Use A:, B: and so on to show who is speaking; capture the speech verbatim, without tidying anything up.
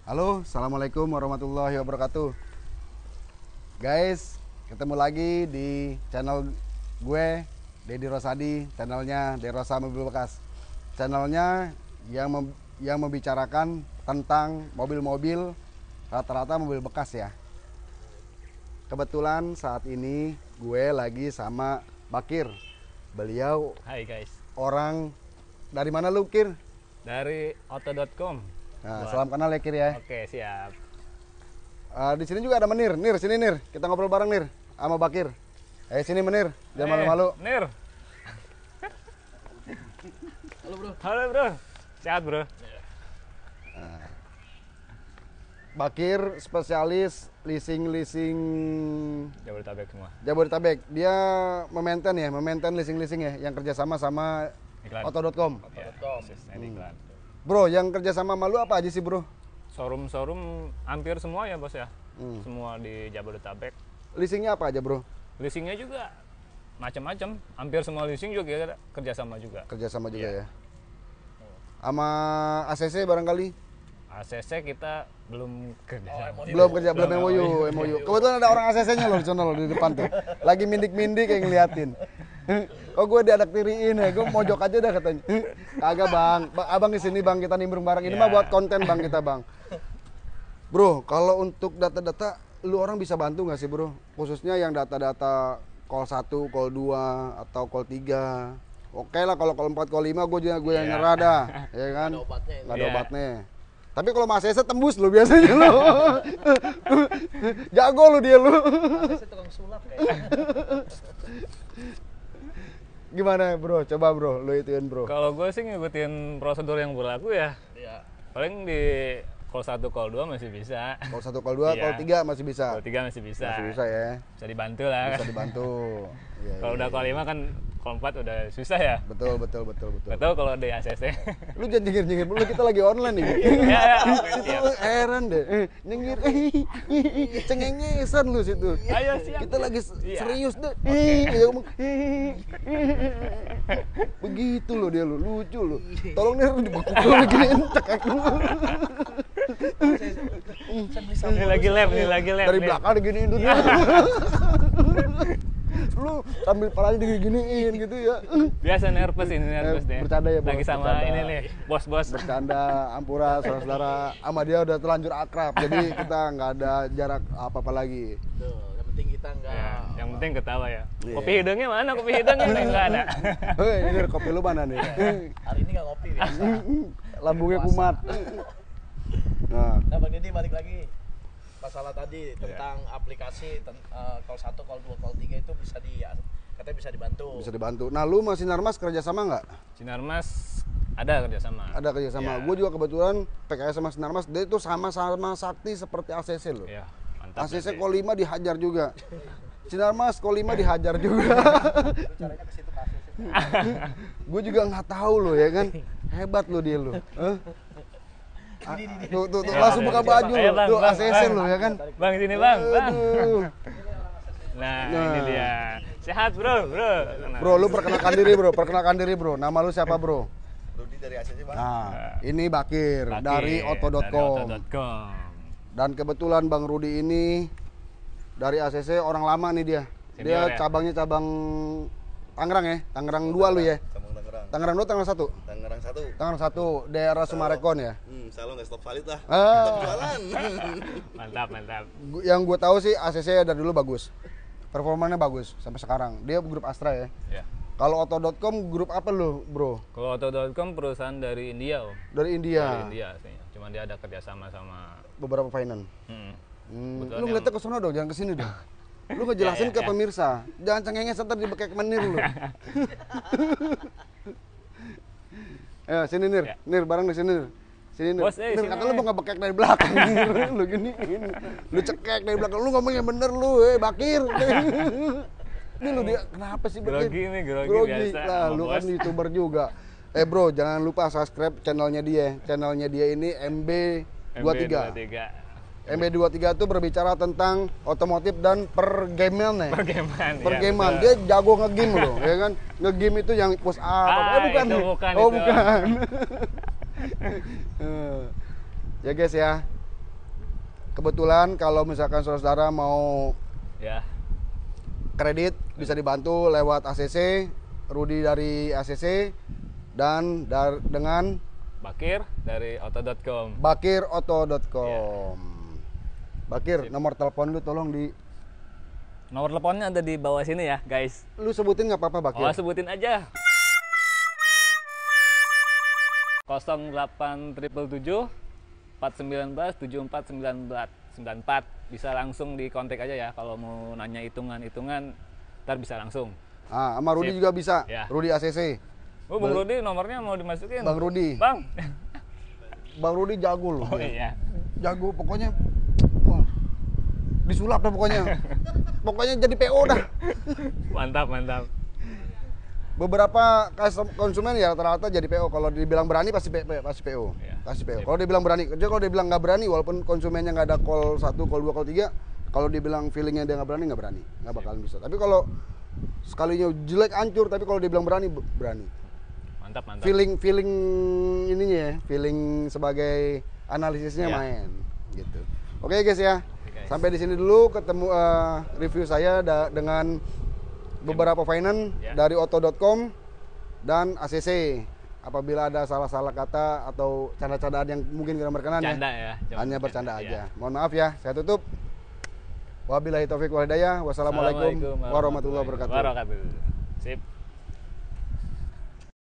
A: Halo, assalamualaikum warahmatullahi wabarakatuh. Guys, ketemu lagi di channel gue, Deddy Rosadi, channelnya Derosa Mobil Bekas. Channelnya yang mem yang membicarakan tentang mobil-mobil, rata-rata mobil bekas ya. Kebetulan saat ini gue lagi sama Bakir. Beliau
B: Hai guys,
A: orang dari mana lu, Kir?
B: dari auto dot com.
A: Nah,
B: Buat-
A: salam kenal ya, Kir ya.
B: Oke, siap.
A: Uh, di sini juga ada Menir. Nir, sini Nir. Kita ngobrol bareng Nir sama Bakir. Eh sini Menir, jangan
B: Eh,
A: malu-malu.
B: Nir. Halo bro. Halo bro. Sehat bro.
A: Bakir spesialis leasing-leasing
B: Jabodetabek semua.
A: Jabodetabek. Dia memaintain ya, memaintain leasing-leasing ya yang kerjasama sama
B: Iklan.
A: auto dot com.
B: Ya, asisten iklan.
A: Bro, yang kerjasama sama lu apa aja sih bro?
B: Showroom-showroom hampir semua ya bos ya.
A: Hmm.
B: Semua di Jabodetabek.
A: Leasingnya apa aja bro?
B: Leasingnya juga macam-macam. Hampir semua leasing juga kerjasama juga.
A: Kerjasama juga
B: Iya.
A: ya. Sama A C C barangkali?
B: A C C kita belum kerjasama.
A: Belum kerja, belum M O U, M O U. Kebetulan ada orang A C C-nya loh di sana loh di depan tuh. Lagi mindik-mindik kayak ngeliatin. Oh gue diadak tiriin ya, gue mojok aja dah katanya. Kagak bang, Ba- abang di sini bang, kita nimbrung bareng. Ini
B: Ya.
A: mah buat konten bang kita bang. Bro, kalau untuk data-data, lu orang bisa bantu nggak sih bro? Khususnya yang data-data call satu, call dua, atau call tiga. Oke lah kalau call empat, call lima gue juga gue yang
B: Iya.
A: nyerah dah, ya kan?
C: Nggak ada obatnya ini.
A: Nggak ada
B: Iya.
A: obatnya. Tapi kalau Mas Esa tembus lo biasanya lo. Jago lo dia lo.
C: Saya tukang sulap kayaknya.
A: Gimana bro? Coba bro, lo ituin bro.
B: Kalau gue sih ngikutin prosedur yang berlaku ya.
C: Iya.
B: Paling di call satu, call dua masih bisa.
A: Call satu, call dua,
B: Iya.
A: call tiga masih bisa.
B: Call tiga masih bisa.
A: Masih bisa ya.
B: Bisa dibantu lah.
A: Bisa dibantu. Iya,
B: Kalau
A: iya,
B: udah
A: iya.
B: call lima kan call empat udah susah ya.
A: Betul, betul, betul, betul.
B: Gak tau kalau di A C C.
A: Lu jangan nyengir-nyengir dulu, kita lagi online nih.
B: Iya, iya.
A: Situ heran deh. Eh, nyengir, eh, cengengesan lu situ.
B: Ayo siap.
A: Kita lagi s-
B: Iya.
A: serius deh. Eh, dia ngomong, eh, begitu loh dia lu, lucu lu. Tolong nih dibekuk dulu giniin, cekek dulu.
C: Saya beli
B: Ini
C: sabun.
B: lagi lab, ini lagi lab.
A: Dari
B: nih.
A: belakang diginiin dulu. Lu sambil palanya diginiin gitu ya.
B: Biasa nervous ini nervous
A: Eh,
B: deh.
A: bercanda ya, Bos,
B: Lagi sama
A: bercanda.
B: ini nih, bos-bos.
A: Bercanda, ampura, saudara-saudara. Sama dia udah terlanjur akrab, jadi kita nggak ada jarak apa-apa lagi.
C: Tuh, yang penting kita nggak.
B: Ya, yang penting ketawa ya.
A: Iya.
B: Kopi hidungnya mana? Kopi hidungnya nih nggak ada.
A: Hei, ini kopi lu mana nih?
C: Hari ini nggak ngopi biasa.
A: Lambungnya kumat. Nah,
C: Nah Bang Deddy balik lagi masalah tadi tentang aplikasi ten, eh, call satu, call dua, call tiga itu bisa di katanya bisa dibantu.
A: bisa dibantu. Nah, lu masih Sinarmas kerjasama nggak?
B: Sinarmas ada kerjasama.
A: Ada kerjasama.
B: Iya.
A: Gue juga kebetulan P K S sama Sinarmas, dia itu sama-sama sakti seperti A C C loh.
B: Iya, mantap.
A: A C C
B: berarti.
A: call lima dihajar juga. Sinarmas call lima dihajar juga.
C: Caranya ke situ kasus.
A: Gue juga nggak tahu loh ya kan. Hebat lo dia lo. Hah? Ah, Tuh, tuh, tuh,
B: Ya,
A: langsung
B: ya,
A: buka
B: ya.
A: baju
B: Ayo,
A: lo.
B: Bang,
A: Tuh
B: Bang,
A: A C C
B: Bang.
A: lo ya kan.
B: Bang sini bang, bang.
A: Aduh.
B: Nah,
A: Nah.
B: ini dia. Sehat bro, bro. Nah,
A: Bro, lu perkenalkan diri bro, perkenalkan diri bro. Nama lu siapa bro?
C: Rudi dari A C C Bang.
A: Nah, ini Bakir,
B: Bakir,
A: dari auto dot
B: dari
A: com.
B: auto dot com.
A: Dan kebetulan Bang Rudi ini dari A C C orang lama nih dia.
B: Senior
A: Dia
B: ya?
A: cabangnya cabang Tangerang ya, Tangerang dua lu ya.
D: Sambung Tangerang.
A: Tangerang dua, Tangerang satu.
D: Tangerang satu.
A: Tangerang satu, daerah Sumarekon ya.
D: Hmm, selalu nggak stop valid lah.
A: Ah.
D: Tetap jualan.
B: Mantap, mantap.
A: Gu- Yang gue tahu sih A C C dari dulu bagus. Performanya bagus sampai sekarang. Dia grup Astra ya.
B: Ya.
A: Kalau auto dot com grup apa lu, Bro?
B: Kalau auto dot com perusahaan dari India, Om.
A: Dari India.
B: Dari India aslinya. Cuma dia ada kerjasama sama.
A: Beberapa finance.
B: Hmm.
A: Hmm,
B: Kebetulan
A: lu
B: yang-
A: ngeliatnya ke sana dong, jangan ke sini dong. Lu ngejelasin
B: Ya, ya,
A: ke
B: ya.
A: pemirsa. Jangan cengenges ntar dibekek menir lu. Ayo sini Nir,
B: Ya.
A: Nir bareng di sini Nir. Sini Nir.
B: Bos, eh,
A: Nir,
B: sini.
A: kata lu mau ngebekek dari belakang. Nir. Lu gini, gini. Lu cekek dari belakang. Lu ngomong yang bener lu, eh Bakir. Ini lu dia kenapa sih Bakir?
B: Grogi nih, grogi biasa
A: Lah,
B: sama
A: lu kan
B: bos.
A: YouTuber juga. Eh bro, jangan lupa subscribe channelnya dia. Channelnya dia ini M B dua puluh tiga.
B: M B dua puluh tiga.
A: M B dua puluh tiga itu berbicara tentang otomotif dan pergamean ya.
B: Pergamean. ya,
A: Pergamean.
B: betul.
A: Dia jago ngegame loh, ya kan? Ngegame itu yang push up.
B: Ah,
A: eh bukan.
B: itu
A: nih.
B: bukan,
A: oh,
B: itu.
A: bukan. Eh, ya guys ya. kebetulan kalau misalkan saudara mau
B: Ya.
A: kredit bisa dibantu lewat A C C, Rudi dari A C C, dan dar, dengan
B: Bakir dari auto dot com.
A: bakir auto dot com. Bakir, nomor telepon lu tolong di
B: Nomor teleponnya ada di bawah sini ya, guys.
A: lu sebutin nggak apa-apa Bakir.
B: Oh, sebutin aja. nol delapan tujuh tujuh empat sembilan tujuh empat sembilan empat. Bisa langsung di kontak aja ya kalau mau nanya hitungan-hitungan, ntar bisa langsung.
A: Ah, sama Rudi
B: Sip.
A: juga bisa.
B: Ya.
A: Rudi A C C.
B: Oh, Bang Rudi nomornya mau dimasukin.
A: Bang Rudi.
B: Bang.
A: Bang Rudi jago loh.
B: Oh
A: dia.
B: iya.
A: Jago pokoknya. Wah. Disulap dah pokoknya. Pokoknya jadi P O dah.
B: Mantap, mantap.
A: Beberapa custom- konsumen ya rata-rata jadi P O. Kalau dibilang berani pasti P, P- pasti P O.
B: Iya.
A: Pasti P O.
B: Sip.
A: Kalau dibilang berani, kerja kalau dibilang nggak berani, walaupun konsumennya nggak ada call satu, call dua, call tiga, kalau dibilang feelingnya dia nggak berani, nggak berani, nggak bakalan bisa. Tapi kalau sekalinya jelek hancur, tapi kalau dibilang berani, b- berani.
B: Mantap, mantap.
A: Feeling feeling ininya ya, feeling sebagai analisisnya
B: Iya.
A: main, gitu. Oke guys ya,
B: guys.
A: sampai di sini dulu ketemu eh, review saya da- dengan beberapa finance
B: Ya.
A: dari auto dot com dan A C C. Apabila ada salah-salah kata atau canda-candaan yang mungkin kurang berkenan
B: Canda
A: ya,
B: ya.
A: hanya bercanda
B: Iya.
A: aja. Mohon maaf ya, saya tutup. Wabillahi taufiq wal hidayah. Wassalamualaikum warahmatullahi wabarakatuh.
B: wabarakatuh. Sip.